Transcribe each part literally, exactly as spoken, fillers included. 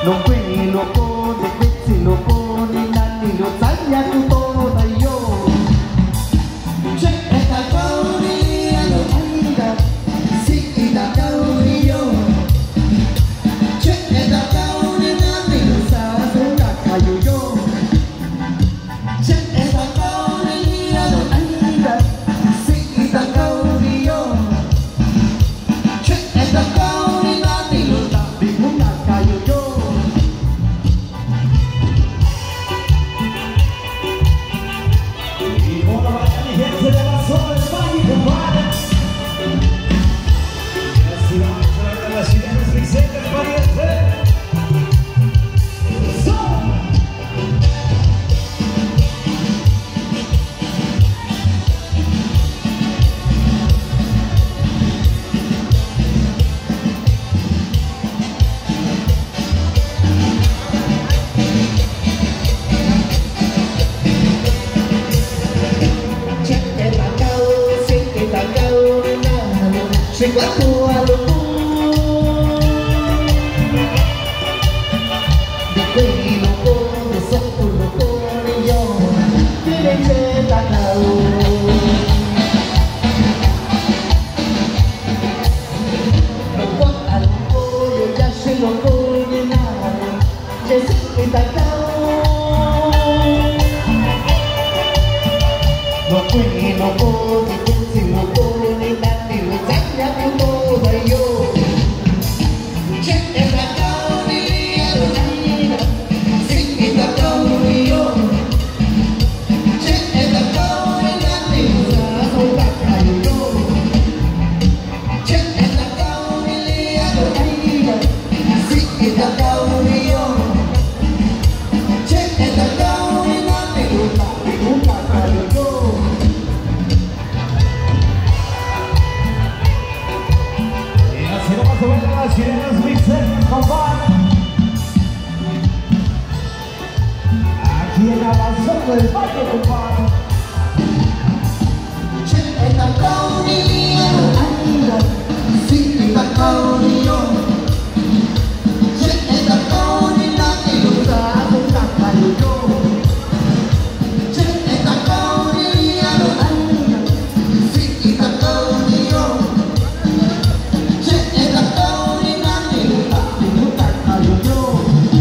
lo qui lo pone, questi lo pone, nanni lo taglia tutto da io. C'è da cauri, lo taglia, sì da cauri io. C'è da cauri, nanni lo sa, da caio io. C'è da cauri, lo taglia, sì da cauri io. C'è da cauri, nanni lo sa, da caio io. Se guardo a lo di quei loconi sotto il locone io ti legge da cau lo guarda al cuore già se lo pone nare c'è sempre da cau lo quei loconi questi loconi nanni lo taglia tutto da io. C'è da cauri, lo taglia, sì da cauri io. C'è da cauri, nanni lo sa, da caio io. C'è da cauri, lo taglia, sì da cauri io. C'è da cauri, nanni lo sa, da caio io. Las sirenas mixer, compadre. Aquí en Avanzando del Valle, compadre. C'è da cauri, lo taglia, sì da cauri io. C'è da cauri, nanni lo sa, da caio io. C'è da cauri, lo taglia, sì da cauri io. C'è da cauri, nanni lo sa, da caio io.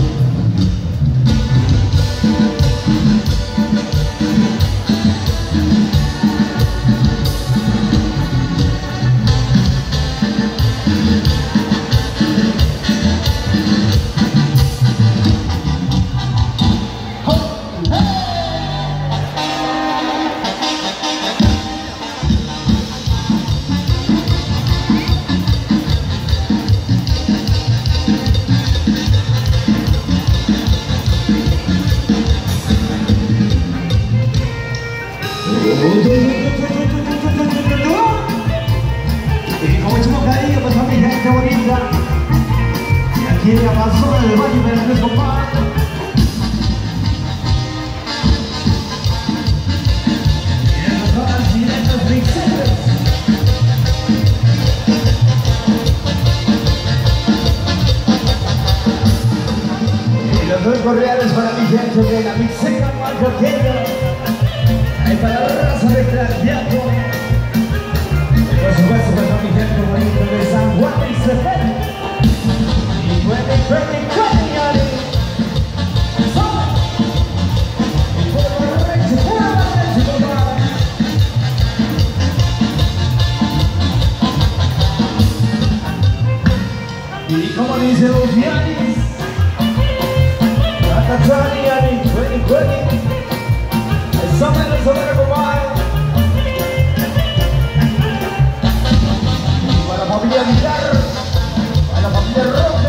Y con muchísimo cariño pues a mi gente bonita. Y aquí en Avanzando del Valle, Veracruz, compadre. Y en las sirenas mixeras. Y los dos correales para mi gente de la mixera Marco Kenya. Y para la raza de Craquiato. Por supuesto, para mi gente bonita de San Juan y Cepeda. Y puede, puede, puede, yare. Y por la derecha, por la derecha, compadre. Y como dice los Yanis, Ratatani, Yani, puede, puede. Esa menos, esa menos, compadre. Para la familia Villar, para la familia Roca.